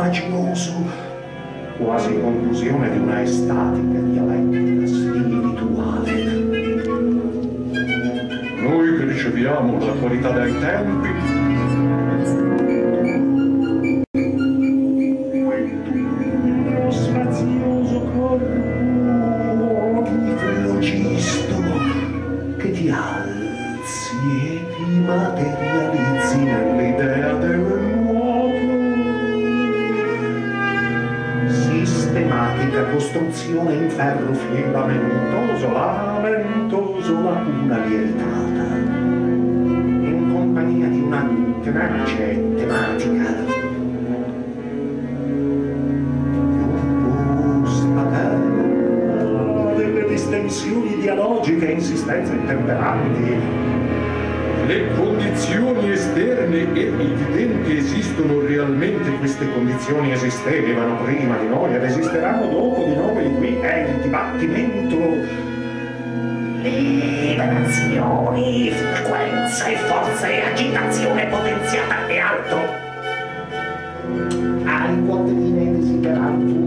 magioso, quasi conclusione di una estatica dialettica spirituale. Noi che riceviamo la qualità dei tempi, lo spazioso corpo di flogisto che ti alzi e ti materializzi nell'idea del nuoto. Sistematica costruzione in ferro filamentoso, lacuna lievitata, in compagnia di una tenace tematica, delle distensioni dialogiche e insistenze intemperanti. Le condizioni esterne e evidenti esistono realmente, queste condizioni esistevano prima di noi ed esisteranno dopo di noi, qui è il dibattimento. Vibrazioni, frequenze, forze, agitazione potenziata e altro. Ai quotidiani desiderantur.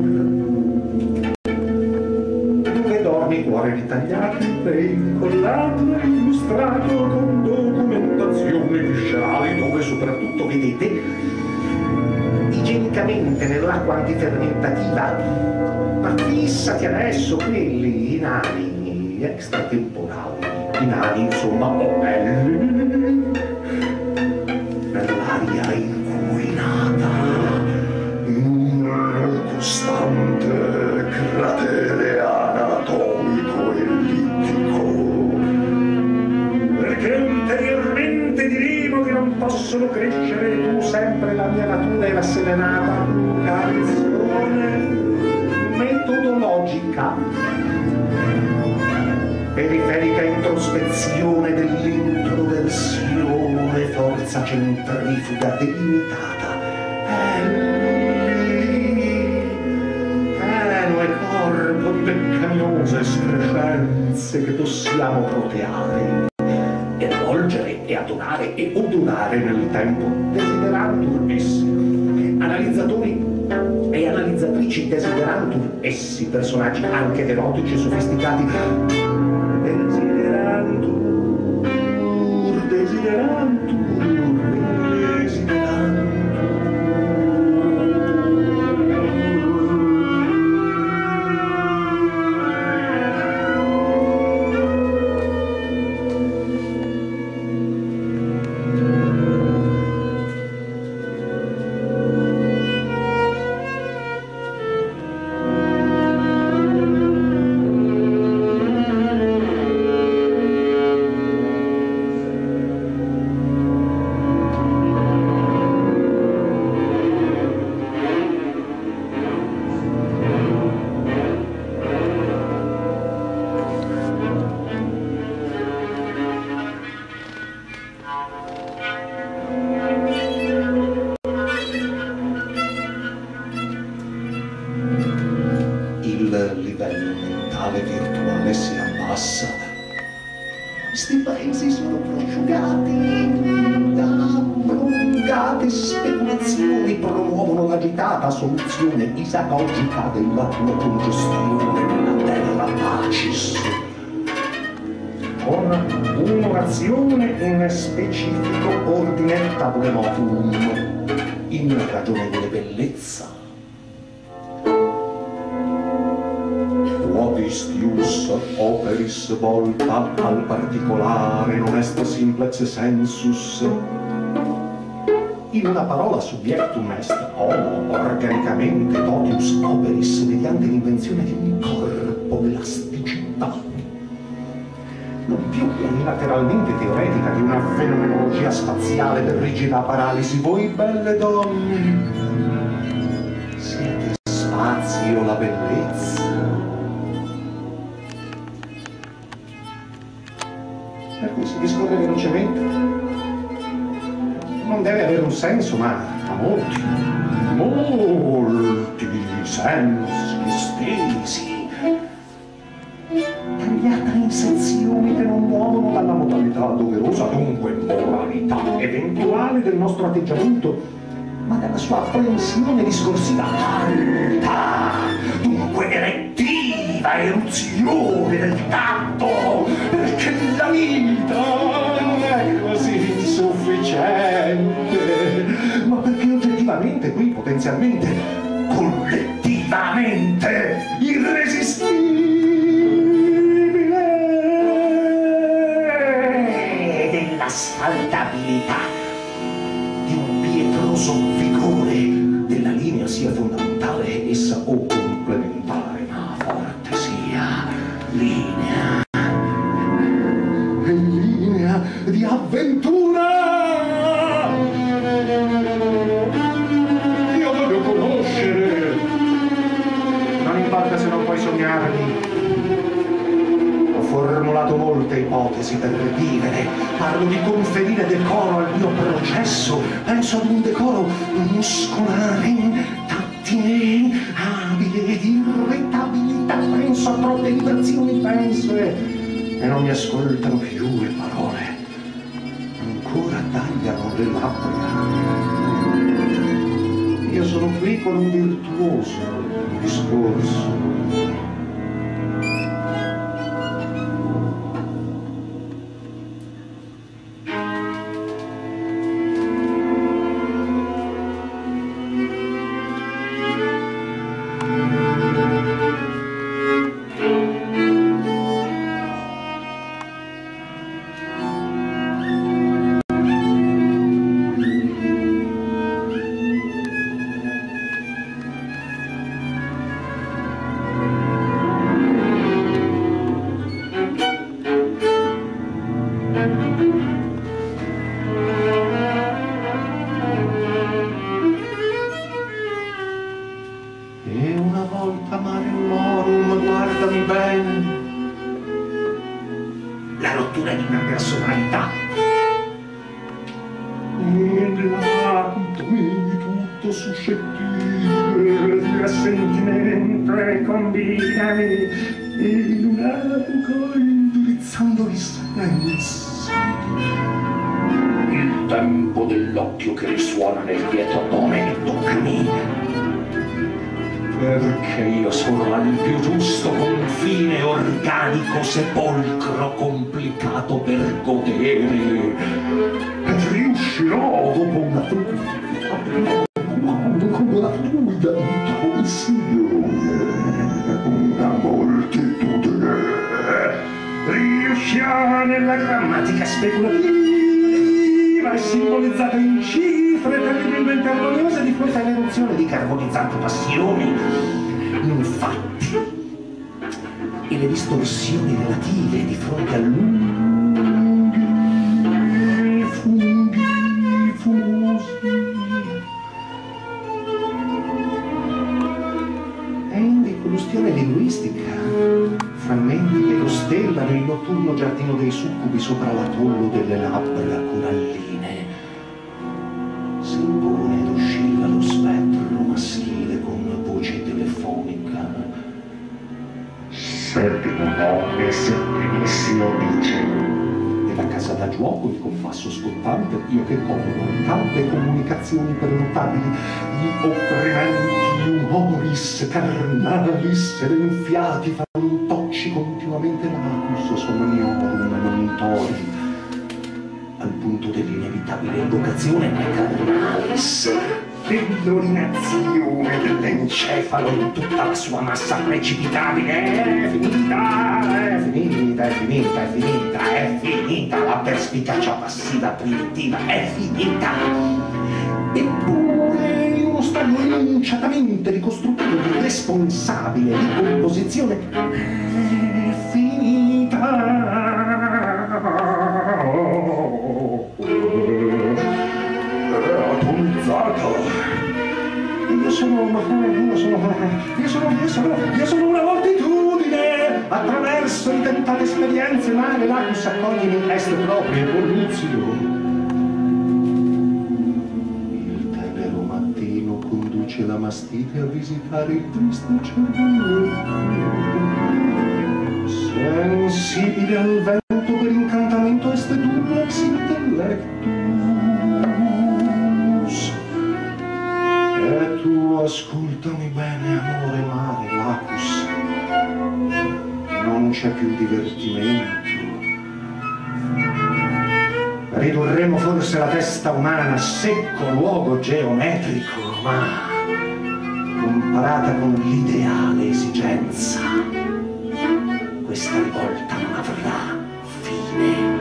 Dove dormi, cuore ritagliato, e incollato, illustrato con documentazione viscerale, dove soprattutto vedete igienicamente nell'acqua antifermentativa, ma fissati adesso quelli inani extratemporali, inani insomma belli, nell'aria inquinata, in un costante cratere anatomico ellittico, perché ulteriormente diremo che non possono crescere tu sempre la mia natura e la serenata vocazione metodologica, periferica introspezione dell'introversione, forza centrifuga delimitata, tenue corpo di peccamiose escrescenze che possiamo proteare, evolgere e adorare e odorare nel tempo, desiderantur essi, analizzatori e analizzatrici desiderantur essi, personaggi anche erotici e sofisticati, desiderantur. Questi paesi sono prosciugati da prolungate speculazioni, promuovono l'agitata soluzione isagogica della tua congestione nella terra pacis. Con un'orazione in specifico ordine tabulemotum, in ragionevole bellezza. Quodistius operis volta al particolare non est simplex sensus. In una parola subjectum est homo organicamente totius operis mediante l'invenzione di un corpo d'elasticità. Non più unilateralmente teoretica di una fenomenologia spaziale per rigida paralisi. Voi belle donne siete spazio la bellezza. Per cui si discorre velocemente, non deve avere un senso, ma ha molti sensi estesi, tagliata in sezioni che non muovono dalla modalità doverosa, dunque moralità eventuale del nostro atteggiamento, ma dalla una sua apprensione discorsiva alta, dunque erettiva eruzione del tatto, perché la vita non è così insufficiente, ma perché oggettivamente, qui potenzialmente, collettivamente irresistibile della saldabilità di un pietroso vigore della linea sia fondamentale essa o complementare, ma forte sia linea e linea di avventura. Io voglio conoscere, non importa se non puoi sognarli. Ho formulato molte ipotesi per vivere, parlo di conferire decoro al mio processo, penso ad un decoro muscolare, tattile, abile, di irritabilità, penso a troppe vibrazioni, penso e non mi ascoltano più le parole, ancora tagliano le labbra. Io sono qui con un virtuoso discorso. Il tempo dell'occhio che risuona nel dietro addome e toccami, perché io sono al più giusto confine organico, sepolcro complicato per godere, e riuscirò dopo una fluida intromissione, una moltitudine, riuscirò nella grammatica speculativa e simbolizzata in cifre terribilmente armoniose di fronte all'eruzione di carbonizzanti passioni. Infatti, e le distorsioni relative di fronte a lunghi funghi fumosi e indicolustione linguistica, frammenti che costellano il notturno giardino dei succubi sopra l'atollo delle labbra coralline. Si impone ed oscilla lo spettro maschile con voce telefonica. Settimo nome, settimissimo dice. E la casa da gioco, il compasso scottante, io che copro tante comunicazioni prenotabili, gli opprimenti umoris carnalis ed enfiati fantocci continuamente lacus somniorum e non tori, al punto dell'inevitabile invocazione carnalis dell'orinazione dell'encefalo in tutta la sua massa precipitabile. È finita, è finita, è finita, è finita, è finita, la perspicacia passiva primitiva è finita. Eppure in uno stadio enunciatamente ricostruttivo di responsabile ricomposizione è finita. Io sono una moltitudine, attraverso di tentate esperienze, ma le lacus accoglie in est proprio evoluzione. Il tenero mattino conduce la mastite a visitare il triste cervello, sensibile al vento per incantamento est dublex intellectus. ascoltami bene, amore, mare, lacus. Non c'è più divertimento. Ridurremo forse la testa umana a secco luogo geometrico, ma comparata con l'ideale esigenza, questa rivolta non avrà fine.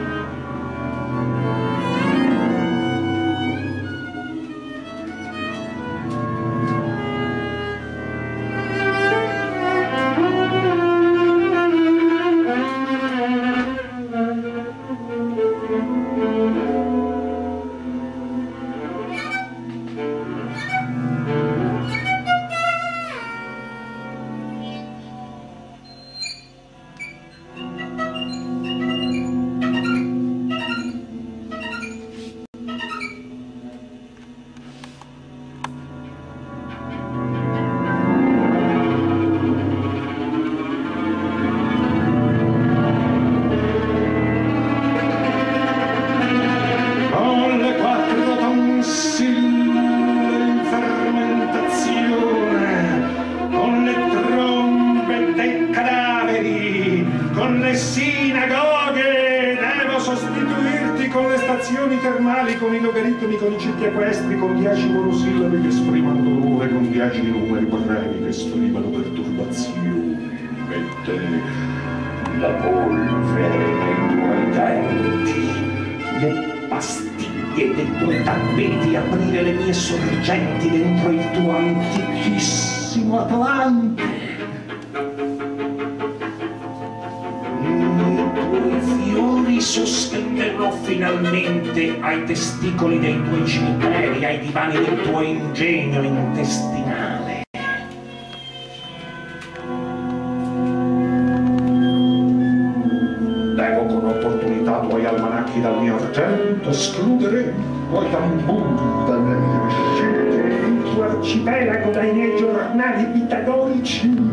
Termali con i logaritmi, con i cicli equestri, con 10 monosillabi che esprimono dolore, con 10 numeri premi che esprimono perturbazioni. Mette la polvere nei tuoi denti, le pastiglie dei tuoi tappeti, aprire le mie sorgenti dentro il tuo antichissimo Atlante. Fiori sostenderò finalmente ai testicoli dei tuoi cimiteri, ai divani del tuo ingegno intestinale. Devo con opportunità tuoi almanacchi dal mio argento, escludere tuoi tamburi dalle mie scelte, il tuo arcipelago dai miei giornali pitagorici.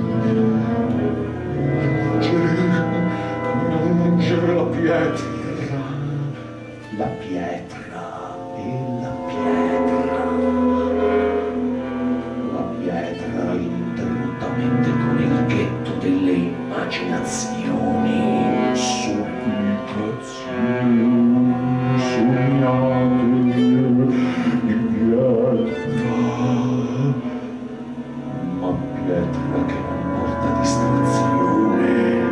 La pietra, la pietra e la pietra, la pietra interrottamente con il ghetto delle immaginazioni, supplicazioni sognate di pietra, ma pietra che non porta distrazione.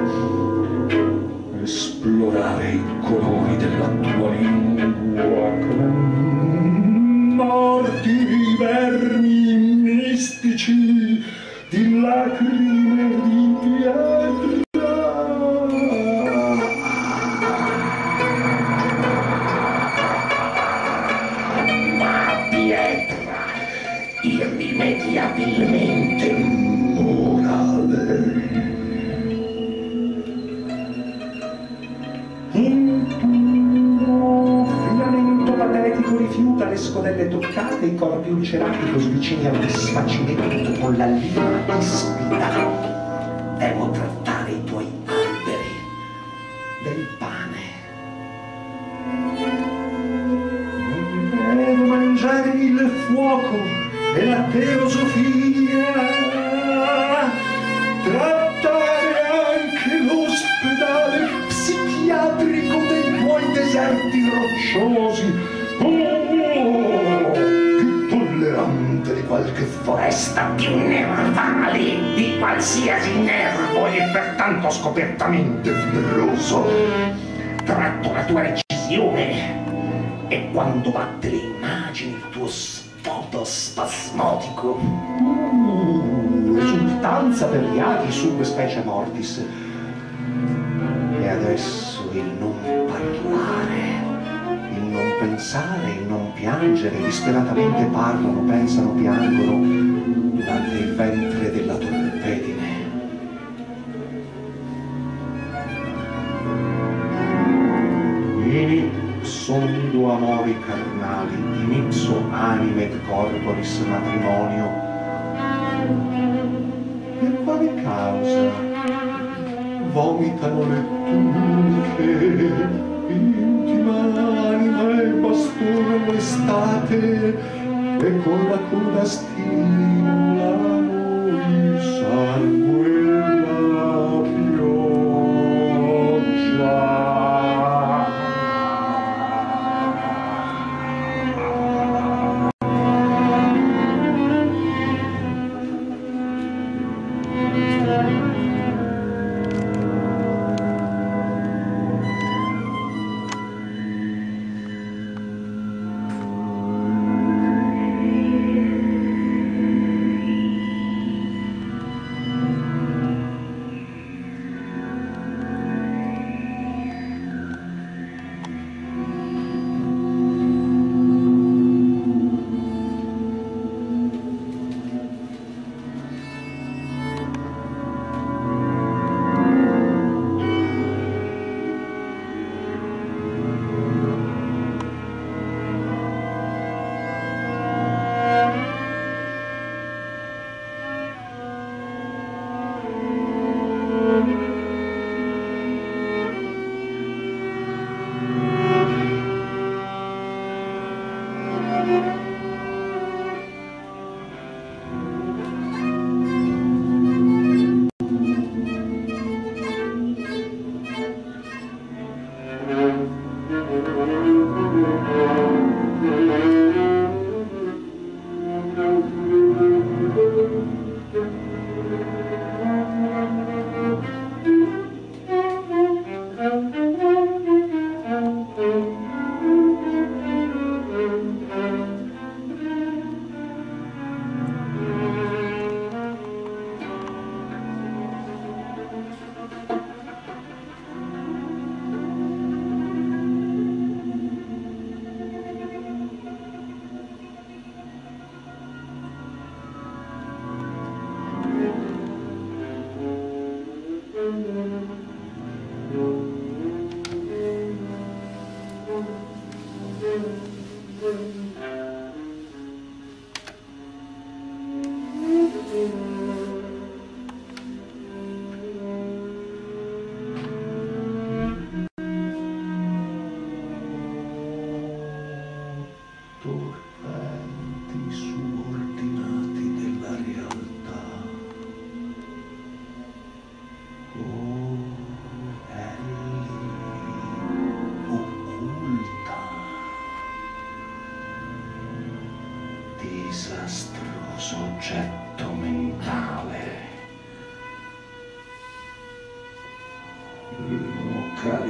Esplorare i colori della tua lingua con morti vermi mistici di lacrime di pietra. Ma pietra irrimediabilmente morale. Il tuo filamento patetico rifiuta le scodelle toccate, i corpi ulcerati così vicini al disfacimento con la lima ispida. Devo trattare i tuoi alberi del pane. Devo mangiare il fuoco e la teosofia, trattare anche l'ospedale psichiatrico dei tuoi deserti rocciosi, più tollerante di qualche foresta, più nervale di qualsiasi nervo e pertanto scopertamente fibroso. Tratto la tua recisione e quando batte le immagini il tuo sfoto spasmodico, esultanza per gli aghi sub specie mortis. E adesso il non parlare, il non pensare, il non piangere, disperatamente parlano, pensano, piangono durante il ventre della torpedine. Ipsondo amori carnali, in ipso anime et corporis matrimonio. Per quale causa vomitano le tuniche, intima anima e bastone l'estate, e con la coda stimolano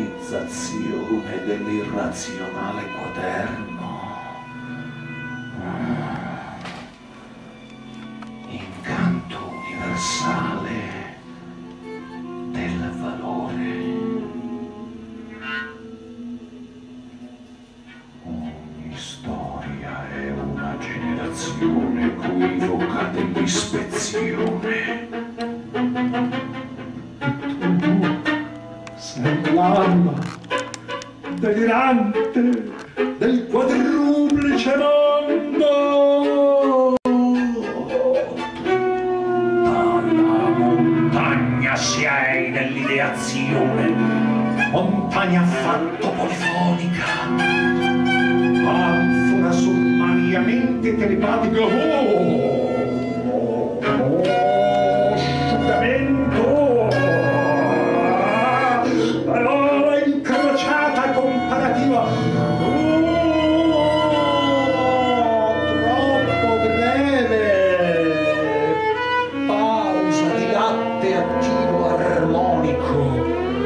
realizzazione dell'irrazionale quaderno. Incanto universale del valore. Ogni storia è una generazione equivoca dell'ispezione. Sei l'alma delirante del quadruplice mondo. Dalla montagna sei dell'ideazione, montagna affatto polifonica, Anfora sommariamente telepatica. Asciugamento. Parola incrociata comparativa. Troppo breve. pausa di latte attivo armonico,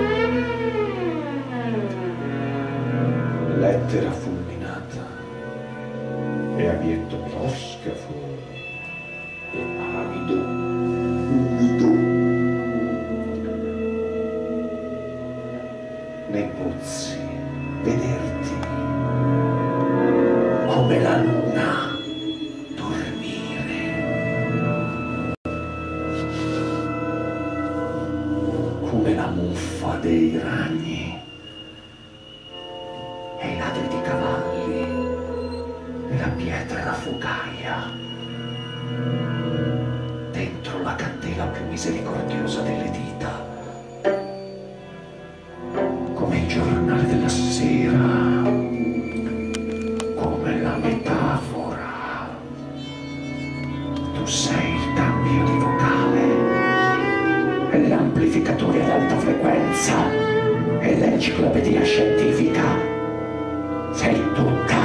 lettera fulminata E abietto piroscafo. arido, umido. Nei pozzi vederti come la luna dormire, come la muffa dei ragni e i ladri di cavalli e la pietra focaia dentro la candela più misericordiosa delle dita, come il giornale della sera, come la metafora. Tu sei il cambio di vocale e l'amplificatore ad alta frequenza e l'enciclopedia scientifica. Sei tutta.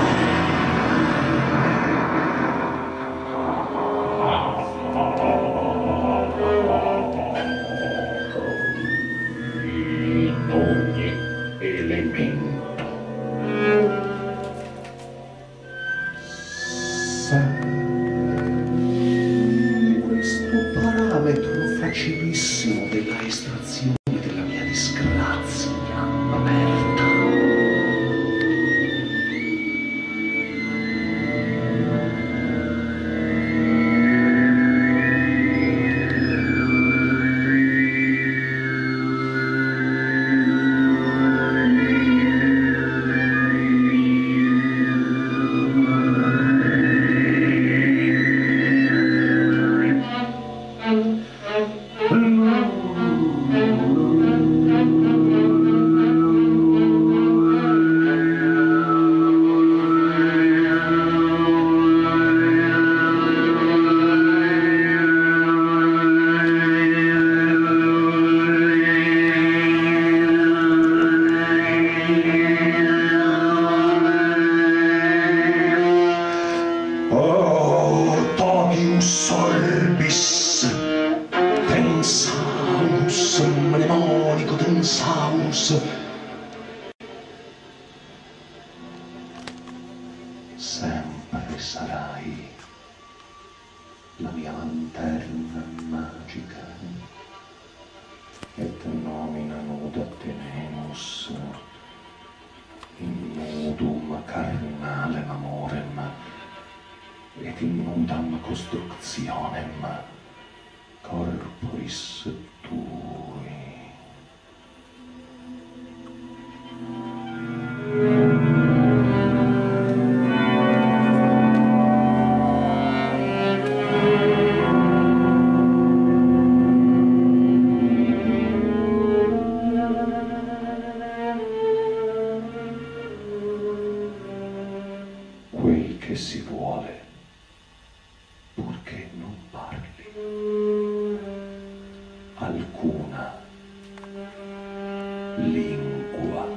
In ogni elemento. Sai, Questo parametro facilissimo della estrazione della mia disgrazia aperta. Totius orbis, tensaus, mnemonico tensaus. Sempre sarai la mia lanterna magica et nomina nuda tenemus in nudum carnalem amorem et in nudam constructionem corporis tui. Quel che si vuole, purché non parli. Alcuna lingua